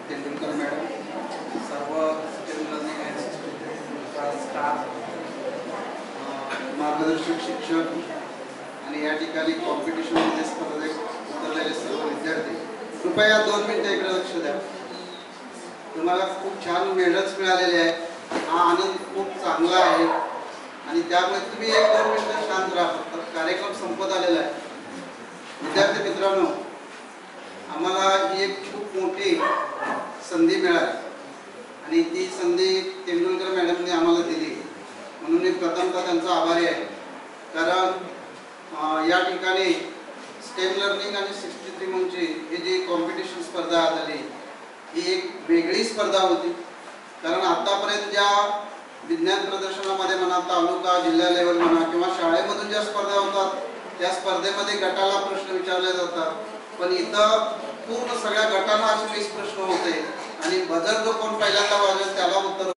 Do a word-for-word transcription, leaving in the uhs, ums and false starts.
Tendulkar madam, सर्व staff, मार्गदर्शक शिक्षक आणि या ठिकाणी कॉम्पिटिशनमध्ये स्पर्धेत उतरलेले सर्व विद्यार्थी, कृपया दोन मिनिटं इकडे लक्ष द्या. तुम्हाला खूप छान मेडल्स मिळालेले आहेत. हा आनंद खूप चांगला आहे आणि त्यामुळे तुम्ही एक दोन मिनिटं शांत राहा. फक्त कार्यक्रम संपत आलेला आहे. विद्यार्थी मित्रांनो, आम्हाला ही एक खूप मोठी संधी मिळाली आणि ती संधी तेंडुलकर मॅडमने आम्हाला दिली, म्हणून मी प्रथमतः त्यांचा आभारी आहे. कारण या ठिकाणी स्टेम लर्निंग आणि सिक्स्टी थ्री म्हणची ही जी कॉम्पिटिशन स्पर्धा झाली ही एक वेगळी स्पर्धा होती. कारण आतापर्यंत ज्या विज्ञान प्रदर्शनामध्ये म्हणा, तालुका जिल्हा लेवल म्हणा किंवा शाळेमधून ज्या स्पर्धा होतात त्या स्पर्धेमध्ये गटाला प्रश्न विचारले जातात, पण इथं पूर्ण सगळ्या गटांना असे वीस प्रश्न होते आणि बजर जो कोण पहिल्यांदा वाजवेल त्याला उत्तर